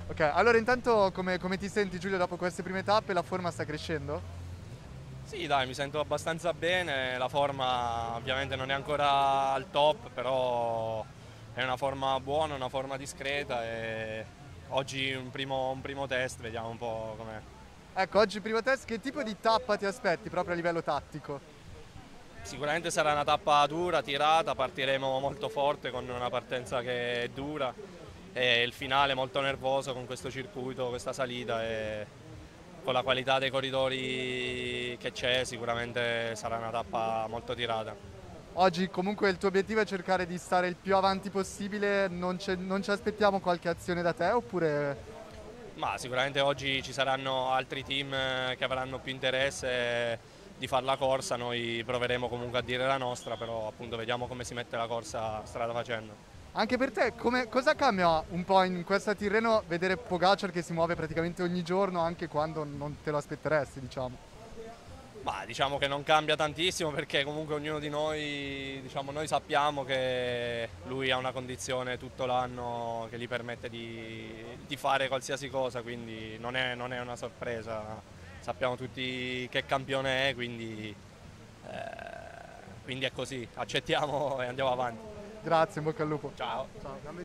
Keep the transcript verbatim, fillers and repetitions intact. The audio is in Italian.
Ok, allora intanto come, come ti senti Giulio dopo queste prime tappe? La forma sta crescendo? Sì, dai, mi sento abbastanza bene, la forma ovviamente non è ancora al top, però è una forma buona, una forma discreta e oggi un primo, un primo test, vediamo un po' com'è. Ecco, oggi primo test, che tipo di tappa ti aspetti proprio a livello tattico? Sicuramente sarà una tappa dura, tirata, partiremo molto forte con una partenza che è dura e il finale molto nervoso con questo circuito, questa salita e con la qualità dei corridori che c'è sicuramente sarà una tappa molto tirata. Oggi comunque il tuo obiettivo è cercare di stare il più avanti possibile, non, c'è- non ci aspettiamo qualche azione da te oppure... Ma sicuramente oggi ci saranno altri team eh, che avranno più interesse di fare la corsa, noi proveremo comunque a dire la nostra, però appunto vediamo come si mette la corsa strada facendo. Anche per te, come- cosa cambia un po' in questa Tirreno vedere Pogacar che si muove praticamente ogni giorno anche quando non te lo aspetteresti, diciamo? Ma diciamo che non cambia tantissimo perché comunque ognuno di noi, diciamo, noi sappiamo che lui ha una condizione tutto l'anno che gli permette di, di fare qualsiasi cosa, quindi non è, non è una sorpresa. Sappiamo tutti che campione è, quindi, eh, quindi è così, accettiamo e andiamo avanti. Grazie, in bocca al lupo. Ciao. Ciao.